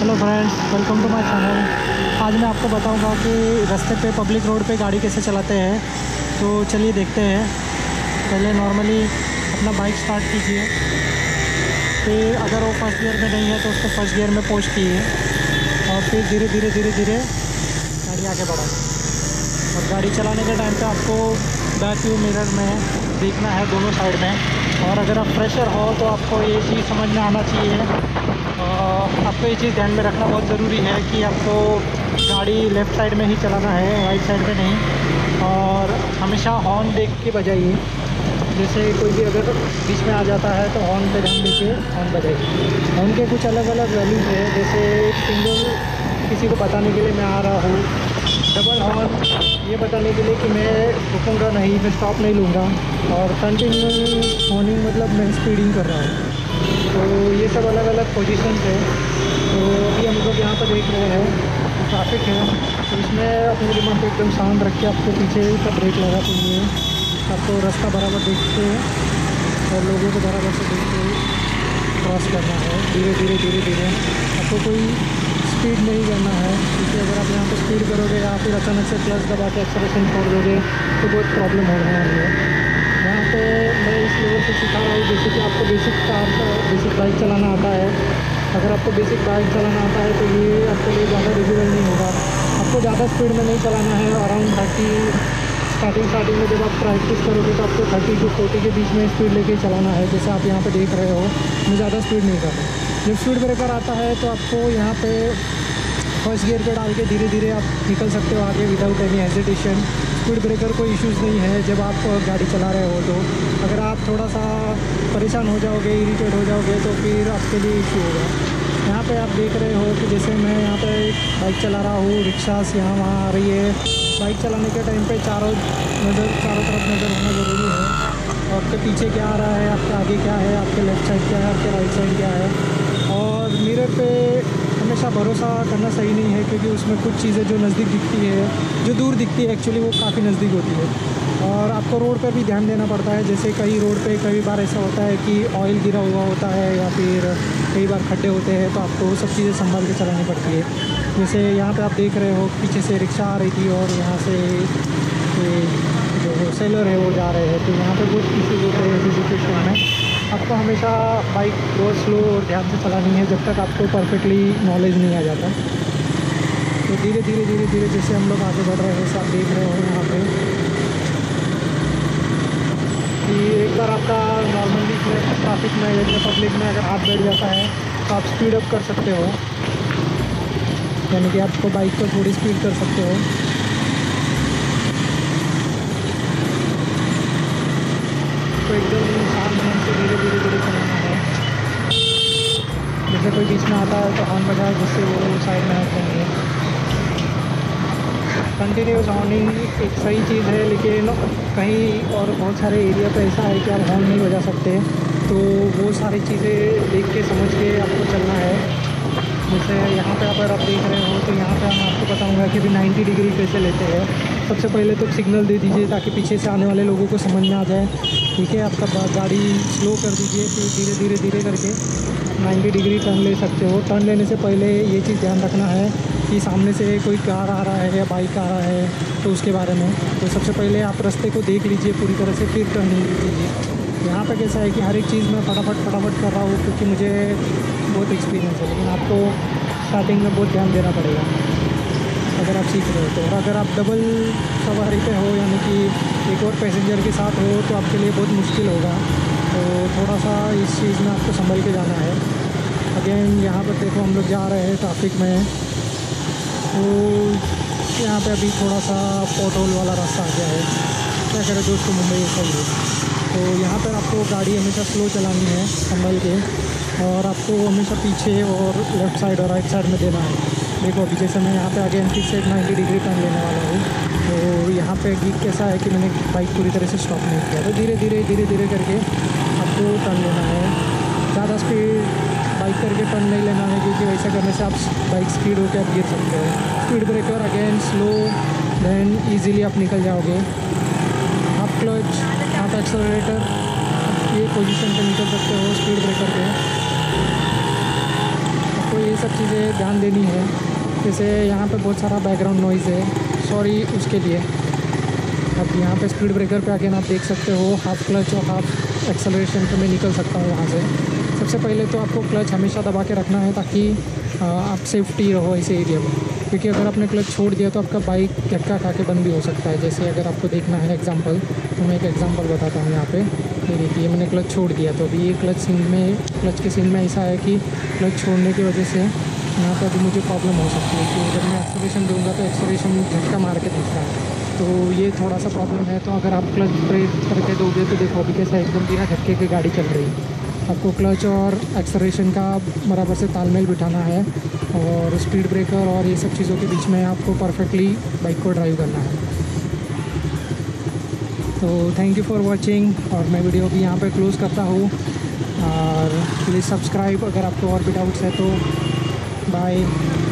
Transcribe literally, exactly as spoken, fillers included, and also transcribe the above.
Hello friends, welcome to my channel. आज मैं आपको बताऊंगा कि रास्ते पे पब्लिक रोड पे गाड़ी कैसे चलाते हैं। तो चलिए देखते हैं। पहले नॉर्मली अपना बाइक स्टार्ट कीजिए, फिर अगर वो फर्स्ट गियर में नहीं है तो उसको फर्स्ट गियर में पोस्ट कीजिए और फिर धीरे धीरे धीरे धीरे गाड़ी आगे बढ़ाएं। और गाड़ी चलाने के टाइम पे आपको बैक व्यू मिरर में देखना है दोनों साइड में। और अगर आप फ्रेशर हो तो आपको ये चीज़ समझ में आना चाहिए। आपको ये चीज़ ध्यान में रखना बहुत ज़रूरी है कि आपको गाड़ी लेफ़्ट साइड में ही चलाना है, राइट साइड में नहीं। और हमेशा हॉर्न देख के बजाइए। जैसे कोई भी अगर बीच में आ जाता है तो हॉर्न पे ध्यान देके हॉर्न बजाइए। हॉर्न के कुछ अलग अलग वैल्यूज़ है। जैसे सिंगल किसी को बताने के लिए मैं आ रहा हूँ, डबल हॉर्न ये बताने के लिए कि मैं रुकूँगा नहीं, मैं स्टॉप नहीं लूँगा, और कंटिन्यू हॉर्निंग मतलब मैं स्पीडिंग कर रहा हूँ। तो ये सब अलग अलग पोजीशंस है। तो अभी हम लोग यहाँ पर देख रहे हैं ट्रैफिक है, तो इसमें अपने दिमाग को एकदम शांत रख के आपको पीछे का ब्रेक लगा चाहिए। आपको रास्ता बराबर देखते और लोगों को बराबर से देखते क्रॉस करना है। धीरे धीरे धीरे धीरे आपको कोई स्पीड नहीं करना है, क्योंकि अगर आप यहाँ पर स्पीड करोगे या फिर अचानक से क्लच दबा के एक्सेलरेशन छोड़ दोगे तो बहुत प्रॉब्लम होने वाली है। यहाँ पे मैं इस लेवल से सिखा रहा हूँ जैसे कि आपको बेसिक कार का बेसिक बाइक चलाना आता है। अगर आपको बेसिक बाइक चलाना आता है तो ये आपके लिए ज़्यादा डिफिकल्ट नहीं होगा। आपको ज़्यादा स्पीड में नहीं चलाना है। अराउंड थर्टी स्टार्टिंग स्टार्टिंग में जब आप प्रैक्टिस करोगे तो आपको थर्टी टू फोर्टी के बीच में स्पीड लेके चलाना है। जैसे आप यहाँ पे देख रहे हो, मैं ज़्यादा स्पीड नहीं कर रहा। जब स्पीड ब्रेकर आता है तो आपको यहाँ पे फर्स्ट गियर पे डाल के धीरे धीरे आप निकल सकते हो आगे without any hesitation. Speed breaker कोई इश्यूज़ नहीं है जब आप गाड़ी चला रहे हो। तो अगर आप थोड़ा सा परेशान हो जाओगे, इरिटेट हो जाओगे तो फिर आपके लिए इशू होगा। यहाँ पे आप देख रहे हो कि जैसे मैं यहाँ पे बाइक चला रहा हूँ, रिक्शा से यहाँ वहाँ आ रही है। बाइक चलाने के टाइम पे चारों नज़र चारों तरफ नज़र होना ज़रूरी है। आपके पीछे क्या आ रहा है, आपके आगे क्या है, आपके लेफ़्ट साइड क्या है, आपके राइट साइड क्या है। और मिरर पे हमेशा भरोसा करना सही नहीं है, क्योंकि उसमें कुछ चीज़ें जो नज़दीक दिखती है, जो दूर दिखती है एक्चुअली वो काफ़ी नज़दीक होती है। और आपको रोड पर भी ध्यान देना पड़ता है। जैसे कई रोड पे कई बार ऐसा होता है कि ऑयल गिरा हुआ होता है या फिर कई बार खड्डे होते हैं, तो आपको सब चीज़ें संभाल के चलानी पड़ती है। जैसे यहाँ पे आप देख रहे हो पीछे से रिक्शा आ रही थी और यहाँ से जो सेलर है वो जा रहे हैं। तो यहाँ पे बहुत इश्यूज होते हैं ऐसी सिचुएशन में। आपको हमेशा बाइक बहुत स्लो और ध्यान से चलानी है जब तक आपको परफेक्टली नॉलेज नहीं आ जाता। तो धीरे धीरे धीरे धीरे जैसे हम लोग आगे बढ़ रहे हैं, जैसे आप देख रहे हो यहाँ पे कि एक बार आपका नॉर्मली ट्रैफिक में या पब्लिक में अगर हाथ बैठ जाता है तो आप स्पीड अप कर सकते हो, यानी कि आपको बाइक को थोड़ी स्पीड कर सकते हो। तो एकदम शांत मन से धीरे धीरे धीरे चलाना है। जैसे कोई बीच में आता है तो हॉर्न बजाओ जिससे वो साइड में हट जाएंगे। कंटिन्यूस हॉर्निंग एक सही चीज़ है, लेकिन कहीं और बहुत सारे एरिया पे ऐसा है कि आप हॉर्न नहीं बजा सकते। तो वो सारी चीज़ें देख के समझ के आपको चलना है। जैसे यहाँ पे अगर आप देख रहे हो तो यहाँ पे मैं आपको बताऊँगा कि अभी नाइन्टी डिग्री कैसे लेते हैं। सबसे पहले तो सिग्नल दे दीजिए ताकि पीछे से आने वाले लोगों को समझ में आ जाए। ठीक है, आपका गाड़ी स्लो कर दीजिए, फिर धीरे धीरे धीरे करके नाइन्टी डिग्री टर्न ले सकते हो। टर्न लेने से पहले ये चीज़ ध्यान रखना है कि सामने से कोई कार आ रहा है या बाइक आ रहा है तो उसके बारे में। तो सबसे पहले आप रास्ते को देख लीजिए पूरी तरह से, फिर टर्निंग कीजिए। यहाँ पे कैसा है कि हर एक चीज़ मैं फटाफट फटाफट कर रहा हूँ क्योंकि मुझे बहुत एक्सपीरियंस है, लेकिन आपको स्टार्टिंग में बहुत ध्यान देना पड़ेगा अगर आप सीख रहे हो तो। और अगर आप डबल सवारी पे हो, यानी कि एक और पैसेंजर के साथ हो, तो आपके लिए बहुत मुश्किल होगा। तो थोड़ा सा इस चीज़ में आपको संभल के जाना है। अगेन यहाँ पर देखो हम लोग जा रहे हैं ट्रैफिक में, तो यहाँ पे अभी थोड़ा सा पोटहोल वाला रास्ता आ गया है। क्या करें दोस्तों, मुंबई ऐसा ही है। तो यहाँ पर आपको गाड़ी हमेशा स्लो चलानी है संभल के, और आपको हमेशा पीछे और लेफ़्ट साइड और राइट साइड में देना है। देखो अभी जैसे मैं यहाँ पे आगे एंट्री से नाइन्टी डिग्री टर्न लेने वाला हूँ, तो यहाँ पे गीक कैसा है कि मैंने बाइक पूरी तरह से स्टॉप नहीं किया। तो धीरे धीरे धीरे धीरे करके आपको टर्न लेना है। ज़्यादा स्पीड बाइक करके टर्न नहीं लेना है, क्योंकि वैसा करने से आप बाइक स्पीड होकर आप गिर सकते हो। Speed breaker again slow, then easily आप निकल जाओगे। आप क्लच, आप एक्सेलरेटर, ये पोजीशन पे निकल सकते हो स्पीड ब्रेकर पे। आपको ये सब चीज़ें ध्यान देनी है। जैसे यहाँ पे बहुत सारा बैकग्राउंड नॉइज़ है, सॉरी उसके लिए। अब यहाँ पे स्पीड ब्रेकर पे आके आप देख सकते हो हाफ क्लच और हाफ एक्सेलरेशन पे मैं निकल सकता हूँ यहाँ से। सबसे पहले तो आपको क्लच हमेशा दबा के रखना है ताकि आप सेफ्टी रहो ऐसे एरिया में, क्योंकि अगर आपने क्लच छोड़ दिया तो आपका बाइक झटका खा के बंद भी हो सकता है। जैसे अगर आपको देखना है एग्जांपल, तो मैं एक एग्जांपल बताता हूँ यहाँ पे। ये देखिए मैंने क्लच छोड़ दिया, तो अभी ये क्लच सीन में क्लच के सीन में ऐसा है कि क्लच छोड़ने की वजह से यहाँ पर अभी मुझे प्रॉब्लम हो सकती है कि अगर मैं एक्सेलरेशन दूँगा तो एक्सेलरेशन झटका मार के देता है, तो ये थोड़ा सा प्रॉब्लम है। तो अगर आप क्लच ब्रेक करके दोगे तो देखो अभी कैसा एकदम बिना झटके की गाड़ी चल रही है। आपको क्लच और एक्सेलरेशन का बराबर से तालमेल बिठाना है और स्पीड ब्रेकर और ये सब चीज़ों के बीच में आपको परफेक्टली बाइक को ड्राइव करना है। तो थैंक यू फॉर वाचिंग, और मैं वीडियो भी यहाँ पे क्लोज़ करता हूँ। और प्लीज़ सब्सक्राइब अगर आपको और भी डाउट्स है तो। बाय।